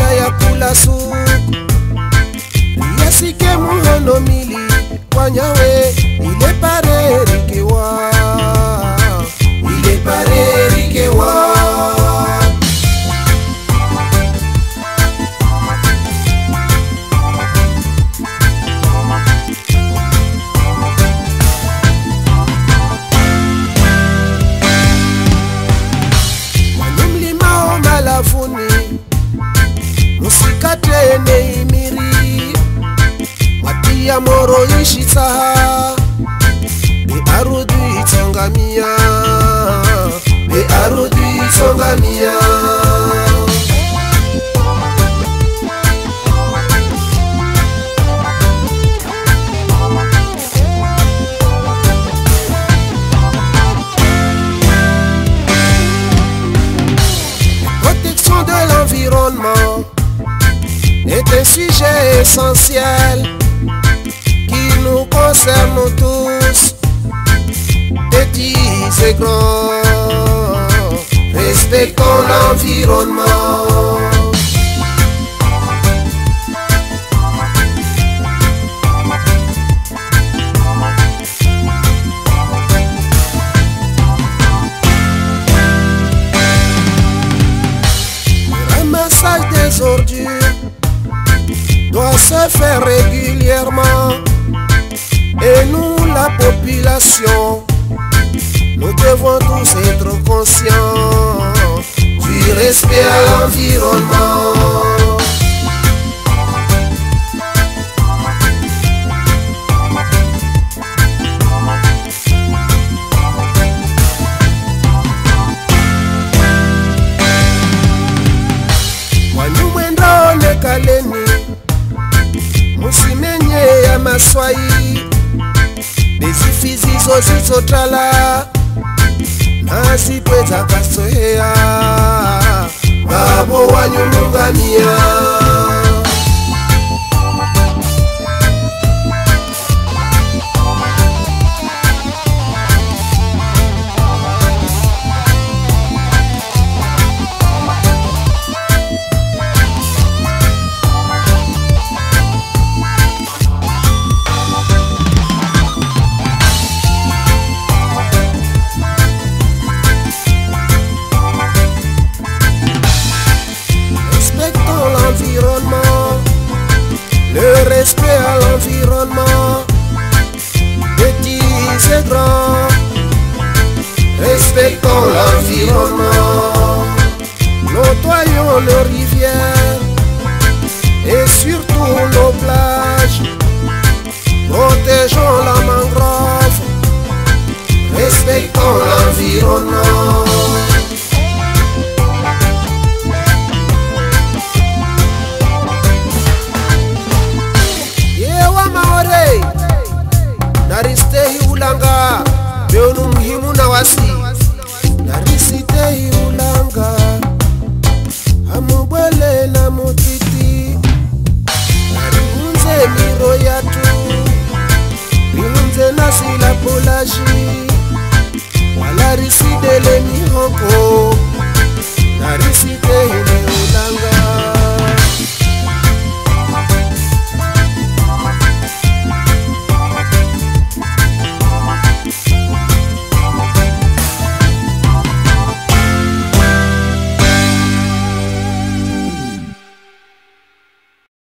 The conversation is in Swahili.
ya ya kula suku Yasike muhono mili wanyawe ile pare rikewa Ile pare rikewa Musikate ne imiri Watia moro ishitaha Be arudi itongamia Be arudi itongamia Protection de l'environnement est un sujet essentiel qui nous concerne tous, petits et grands. Respectons l'environnement. Le ramassage des ordures doit se faire régulièrement et nous la population nous devons tous être conscients du respect à l'environnement. Wanyumwendone kaleni Musimenye ya maswai Bezifizizo zizotala Nasipweza kasohea Babo wanyumungania Le respect à l'environnement, petits et grands, respectons l'environnement, nettoyons nos rivières et surtout nos plages, protégeons la mangrove, respectons l'environnement. Naristehi ulanga beonu muhimu na wasi Narisistehi ulanga Hamubwele na mutiti Narihunze miro yatu Rihunze nasi la polaji Wala risidele mihoko Narisite